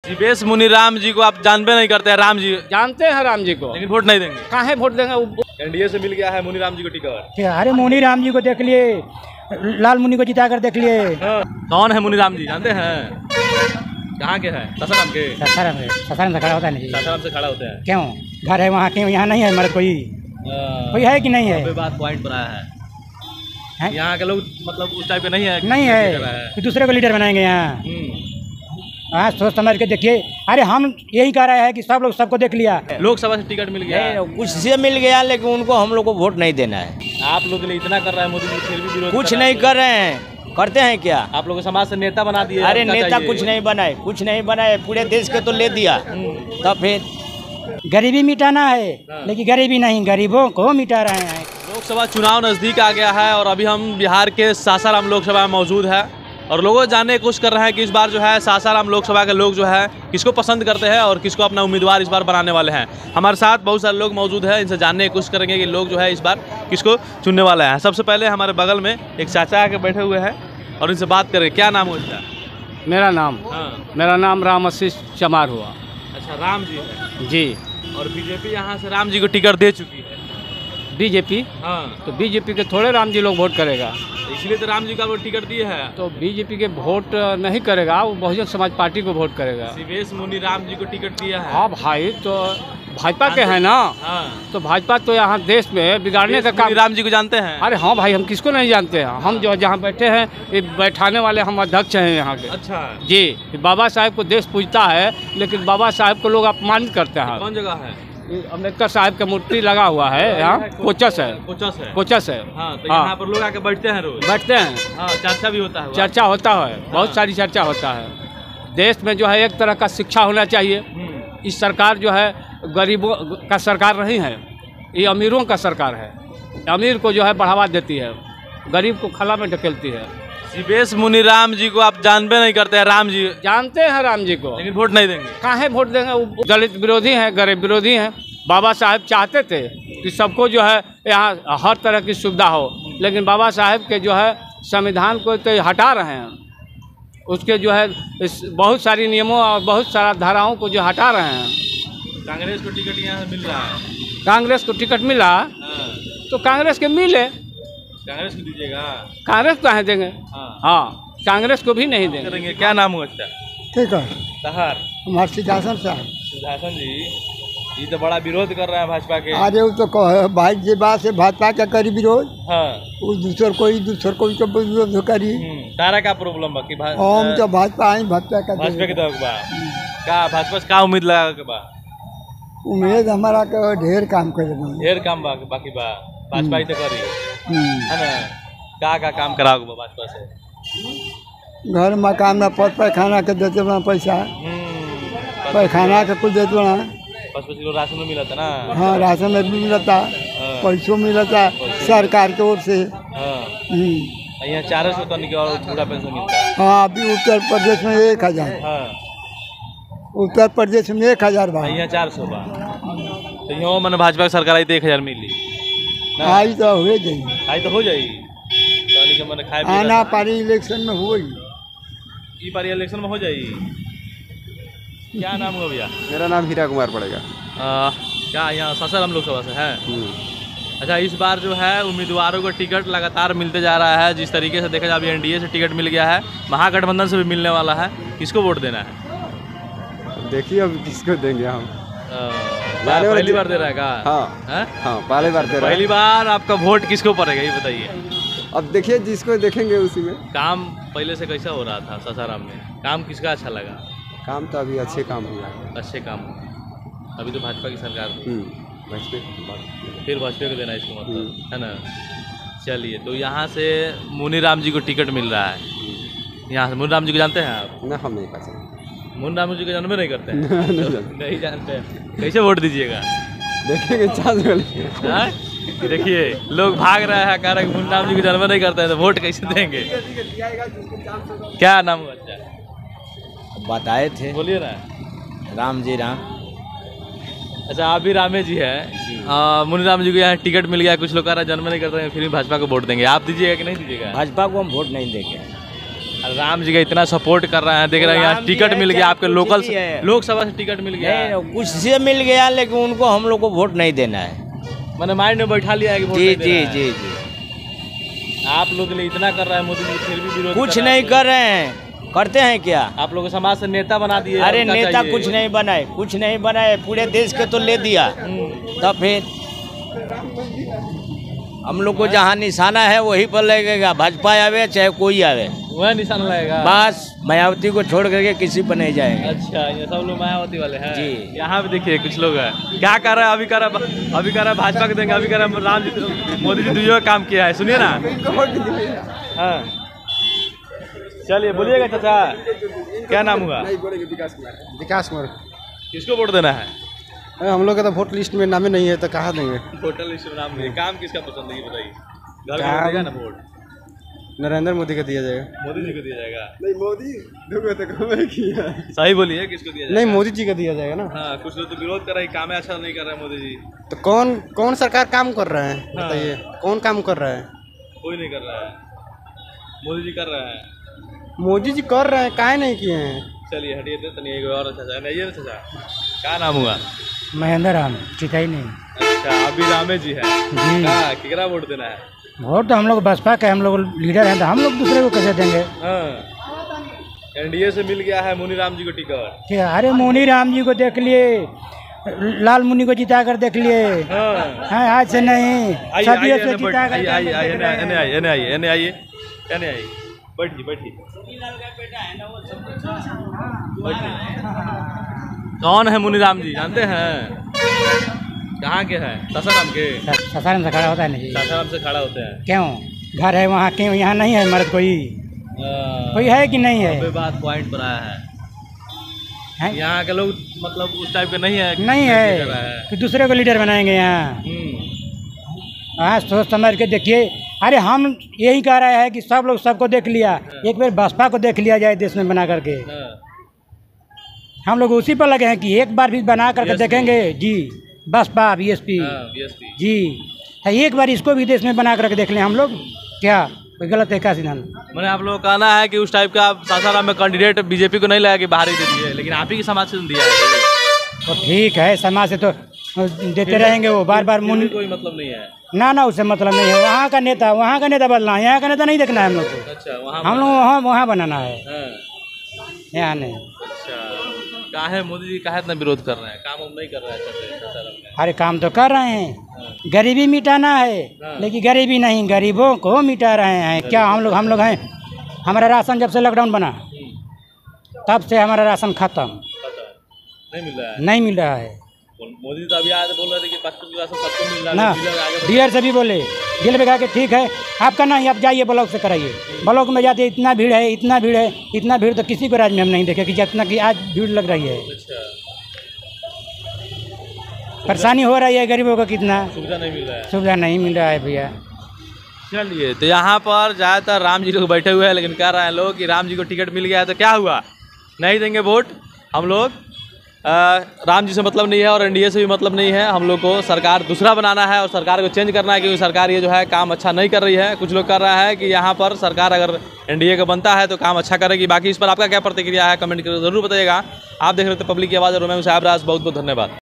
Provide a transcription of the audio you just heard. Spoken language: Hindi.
शिवेश मुनिराम जी को आप जानबे नहीं करते हैं? राम जी जानते हैं राम जी को, लेकिन वोट नहीं देंगे। काहे वोट देंगे? एनडीए से मिल गया है मुनिराम जी को टिकट। अरे मुनिराम जी को देख लिए, लाल मुनि को जिता कर देख लिए। कौन है मुनिराम जी जानते हैं? कहाँ के हैं? सासाराम के। सासाराम से खड़ा होता है नहीं? सासाराम से खड़ा होते हैं। क्यों घर है वहाँ? क्यों यहाँ नहीं है? मर्द कोई है कि नहीं है? बात पॉइंट पर आया है। यहाँ के लोग मतलब उस टाइप के नहीं है। नहीं है कि दूसरे को लीडर बनाएंगे यहाँ? हाँ, सोच समझ के देखिए। अरे हम यही कह रहे हैं कि सब लोग सबको देख लिया। लोकसभा से टिकट मिल गया, कुछ से मिल गया, लेकिन उनको हम लोग को वोट नहीं देना है। आप लोग के लिए इतना कर रहा है मोदी जी, फिर भी विरोध कुछ नहीं कर रहे हैं। करते हैं क्या? आप लोग समाज से नेता बना दिए। अरे नेता कुछ नहीं बनाए, कुछ नहीं बनाए, पूरे देश के तो ले दिया। तब फिर गरीबी मिटाना है, लेकिन गरीबी नहीं, गरीबों को मिटा रहे हैं। लोकसभा चुनाव नज़दीक आ गया है और अभी हम बिहार के सासाराम लोकसभा में मौजूद है और लोगों जानने की कोशिश कर रहे हैं कि इस बार जो है सासाराम लोकसभा के लोग जो है किसको पसंद करते हैं और किसको अपना उम्मीदवार इस बार बनाने वाले हैं। हमारे साथ बहुत सारे लोग मौजूद हैं, इनसे जानने की कोशिश करेंगे कि लोग जो है इस बार किसको चुनने वाले हैं। सबसे पहले हमारे बगल में एक चाचा आके बैठे हुए हैं और इनसे बात करें। क्या नाम हो इसका? मेरा नाम राम आशीष चमार हुआ। अच्छा, राम जी है जी। और बीजेपी यहाँ से राम जी को टिकट दे चुकी है। बीजेपी? हाँ, तो बीजेपी के थोड़े राम जी लोग वोट करेगा, इसलिए तो राम जी का वो टिकट दिए है। तो बीजेपी के वोट नहीं करेगा, वो बहुजन समाज पार्टी को वोट करेगा। शिवेश मुनिराम जी को टिकट दिया है। हाँ भाई, तो भाजपा के हैं ना। हाँ। तो भाजपा तो यहाँ देश में बिगाड़ने का काम। राम जी को जानते हैं? अरे हाँ भाई, हम किसको नहीं जानते हैं? हम जो जहाँ बैठे हैं, ये बैठाने वाले हम अध्यक्ष हैं यहाँ के। अच्छा जी। बाबा साहेब को देश पूजता है, लेकिन बाबा साहेब को लोग अपमानित करते हैं। कौन जगह है? अम्बेडकर साहब का मूर्ति लगा हुआ है यहाँ, कोचस है। कोचस है। हाँ, तो यहाँ पर लोग आके बैठते हैं, रोज बैठते हैं। हाँ, चर्चा भी होता है। चर्चा होता है, बहुत सारी चर्चा होता है। देश में जो है एक तरह का शिक्षा होना चाहिए। इस सरकार जो है गरीबों का सरकार नहीं है, ये अमीरों का सरकार है। अमीर को जो है बढ़ावा देती है, गरीब को खला में ढकेलती है। शिवेश मुनिराम जी को आप जानबे नहीं करते हैं? राम जी जानते हैं राम जी को, लेकिन वोट नहीं देंगे। काहे वोट देंगे? वो दलित विरोधी हैं, गरीब विरोधी हैं। बाबा साहेब चाहते थे कि सबको जो है यहाँ हर तरह की सुविधा हो, लेकिन बाबा साहेब के जो है संविधान को तो हटा रहे हैं। उसके जो है बहुत सारी नियमों और बहुत सारा धाराओं को जो हटा रहे हैं। कांग्रेस को टिकट यहाँ मिल रहा है। कांग्रेस को टिकट मिला? हाँ। तो कांग्रेस के मिले। कांग्रेस को दीजिएगा? कांग्रेस को कहाँ देंगे? हाँ, कांग्रेस को भी नहीं देंगे। क्या नाम हुआ? अच्छा, ठीक है। तहार हमारे सिद्धासन साहब। सिद्धासन जी, ये तो बड़ा विरोध कर रहा है भाजपा के। अरे वो तो भाई जी बात से भाजपा का करी विरोध। हाँ, वो दूसर कोई तो विरोध करी। तारा का प्रॉब्लम बाकी हम तो भाजपा आई, भाजपा का भाजपा के तो का भाजपा से का उम्मीद लगा के बा? उम्मीद हमारा का ढेर काम करे, ढेर काम बाकी बा। भाजपा ही तो करी है ना। का काम कराओगे भाजपा से? घर मकान में पैखाना के देते बना पैसा, पैखाना के कुछ देते बना। 5 किलो राशन में मिला था ना? हाँ, राशन में भी मिलता, पैसों मिलता सरकार की ओर से। यहाँ 400 तक की और पूरा पेंशन मिलता है। हाँ, अभी उत्तर प्रदेश में 1000। उत्तर प्रदेश में 1000 बा, यहाँ 400 बा। तो यहाँ मैंने भाजपा की सरकार आई तो 1000 मिली। आई तो हो जाएगी, आई तो हो जाएगी। आना पारी इलेक्शन में हो, ये पारी इलेक्शन में हो जाएगी। क्या नाम होगा भैया? मेरा नाम हीरा कुमार पड़ेगा। क्या यहाँ सासाराम लोकसभा से है? अच्छा, इस बार जो है उम्मीदवारों को टिकट लगातार मिलते जा रहा है। जिस तरीके से देखा जाए, अभी एनडीए से टिकट मिल गया है, महागठबंधन से भी मिलने वाला है। किसको वोट देना है? देखिए अब किसको देंगे हम। पहली बार दे रहा है का? हाँ, पहली बार दे रहा है। पहली बार आपका वोट किसको पड़ेगा ये बताइए? अब देखिए, जिसको देखेंगे उसी में। काम पहले से कैसा हो रहा था सासाराम में? काम किसका अच्छा लगा? काम तो अभी अच्छे काम हुआ है। अच्छे काम अभी तो भाजपा की सरकार फिर भाजपा को देना इसको मतलब है ना। चलिए, तो यहाँ से मुनिराम जी को टिकट मिल रहा है। यहाँ से मुनिराम जी को जानते हैं आप? ना, हम नहीं पता। मुनिराम जी को जानबे नहीं करते हैं? नहीं जानते हैं। कैसे वोट दीजिएगा? देखिए चांस देखिए लोग भाग रहे हैं, कह रहे हैं मुनिराम जी को जानबे नहीं करते हैं, तो वोट कैसे देंगे? क्या नाम हुआ? अच्छा, बताए थे, बोलिए ना। राम जी राम। अच्छा, आप भी रामे जी है। मुनिराम जी को यहाँ टिकट मिल गया। कुछ लोग कह रहे हैं जन्म नहीं करते हैं, फिर भी भाजपा को वोट देंगे। आप दीजिएगा कि नहीं दीजिएगा? भाजपा को हम वोट नहीं देंगे। राम जी का इतना सपोर्ट कर रहे हैं, देख रहे हैं यहाँ राम जी टिकट है, मिल गया चाहे आपके कुछ लोकल भी है। लोकसभा से टिकट मिल गया है। नहीं, कुछ से मिल गया लेकिन उनको हम लोग को वोट नहीं देना है। मैंने माइंड में बैठा लिया है कि वोट जी नहीं जी देना है। जी जी आप लोग के लिए इतना कर रहे हैं मोदी जी, फिर भी विरोध कुछ कर रहे नहीं हैं। कर रहे हैं, करते हैं क्या? आप लोग को समाज से नेता बना दिए। अरे उनका नेता चाहिए। कुछ नहीं बनाए, कुछ नहीं बनाए, पूरे देश के तो ले दिया। तब फिर हम लोग को जहाँ निशाना है वहीं पर लगेगा, भाजपा आवे चाहे कोई आवे, वह निशान लगेगा। बस मायावती को छोड़ करके किसी पर नहीं जाएंगे। अच्छा, ये सब लोग मायावती वाले हैं जी। यहाँ पे देखिए कुछ लोग हैं, क्या कर रहा है अभी कर रहा है भाजपा के देंगे, अभी कर रहा है राम जी मोदी जी दुइयों काम किया है। सुनिए ना। हाँ चलिए बोलिएगा चाचा, क्या नाम हुआ? विकास कुमार। किसको वोट देना है? हम लोग का तो वोट लिस्ट में नाम ही नहीं है तो कहाँ देंगे? वोटर लिस्ट में नाम नहीं, काम किसका पसंद है ये बताइए। घर में काम- देगा ना वोट? नरेंद्र मोदी का दिया जाएगा। मोदी जी को दिया जाएगा। नहीं मोदी किया। सही बोलिए, किसको दिया जाएगा? नहीं मोदी जी का दिया जाएगा ना। हाँ, कुछ लोग तो विरोध कर रहे हैं, काम अच्छा नहीं कर रहे हैं मोदी जी। तो कौन कौन सरकार काम कर रहा है बताइए? कौन काम कर रहा है? कोई नहीं कर रहा है, मोदी जी कर रहे हैं। मोदी जी कर रहे हैं, काहे नहीं किए हैं? चलिए हटिए थे तनिए, एक और अच्छा है नहीं अच्छा। क्या नाम हुआ? महेंद्र राम चिताई नहीं अच्छा, अभी रामे जी है। जी। हाँ, कितना वोट देना है? वोट तो हम लोग बसपा के, हम लोग लीडर हैं तो हम लोग दूसरे को कैसे देंगे? हाँ, एनडीए से मिल गया है मुनी राम जी को टिकट। क्या? अरे मुनि राम जी को देख लिए, लाल मुनि को जिता कर देख लिए। हाँ, हाँ, आज से नहीं, आइए सदियों आइए से जिता कर आइए आइए आइए एने आइए एने आइए एने आइए एने आइए, बैठिए बैठिए। कौन है मुनी राम जी, जानते हैं? कहाँ के हैं? सासाराम के? सासाराम से खड़ा होता है नहीं? सासाराम से खड़ा होते हैं। क्यों? घर है वहाँ, क्यों यहाँ नहीं है मर्द कोई? कोई है कि नहीं है? अबे बात पॉइंट पर आया है। हैं? यहाँ के लोग मतलब उस टाइप के नहीं है कि नहीं कर रहा है कि दूसरे को लीडर बनाएंगे यहाँ? हाँ, सोच समझ के देखिए। अरे हम यही कह रहे हैं कि सब लोग सबको देख लिया, एक बार बसपा को देख लिया जाए देश में बना करके। हाँ, हम लोग उसी पर लगे हैं कि एक बार भी बना करके BSP। देखेंगे जी, बसपा बीएसपी हाँ, BSP। जी। है, एक बार इसको भी देश में बना करके देख लें हम लोग। क्या कोई गलत है क्या सिद्धांत? मैंने आप लोगों का कहना है कि उस टाइप का सासाराम में कैंडिडेट बीजेपी को नहीं लगा कि बाहर ही दे दिए, लेकिन आप ही की समाज से दिया है। तो ठीक है, समाज से तो देते रहेंगे वो बार बार। फिर भी कोई मतलब नहीं है। ना उससे मतलब नहीं है। वहाँ का नेता बदलना है, यहाँ का नेता नहीं देखना है हम लोग को। अच्छा, वहाँ हम लोग वहाँ बनाना है, हाँ, यहाँ नहीं। अच्छा, काहे मोदी जी काहे इतना विरोध कर रहे हैं? काम हम नहीं कर रहे हैं सासाराम में। अरे काम तो कर रहे हैं, गरीबी मिटाना है, लेकिन गरीबी नहीं, गरीबों को मिटा रहे हैं। क्या हम लोग हैं? हमारा राशन जब से लॉकडाउन बना तब से हमारा राशन खत्म, नहीं मिल रहा है। नहीं मिल रहा है। मोदी तो अभी आज बोल रहे थे कि 5 राशन सबको मिल रहा ना है, डीलर आगे बढ़- डीलर से भी बोले, डीलर पे कहा कि ठीक है आपका नहीं, आप जाइए ब्लॉक से कराइए। ब्लॉक में जाते इतना भीड़ है, इतना भीड़ है, इतना भीड़ तो किसी को राज्य में हम नहीं देखे कि जितना कि आज भीड़ लग रही है। अच्छा, परेशानी हो रही है गरीबों को, कितना सुविधा नहीं मिल रहा है। सुविधा नहीं मिल रहा है भैया। चलिए, तो यहाँ पर ज़्यादातर राम जी लोग बैठे हुए हैं, लेकिन कह रहे हैं लोग कि राम जी को टिकट मिल गया है तो क्या हुआ, नहीं देंगे वोट हम लोग। राम जी से मतलब नहीं है और एनडीए से भी मतलब नहीं है। हम लोग को सरकार दूसरा बनाना है और सरकार को चेंज करना है, क्योंकि सरकार ये जो है काम अच्छा नहीं कर रही है। कुछ लोग कर रहा है कि यहाँ पर सरकार अगर एनडीए का बनता है तो काम अच्छा करेगी। बाकी इस पर आपका क्या प्रतिक्रिया है कमेंट करके ज़रूर बताइएगा। आप देख रहे थे पब्लिक की आवाज़ और मैं हूं साहब राज। बहुत बहुत धन्यवाद।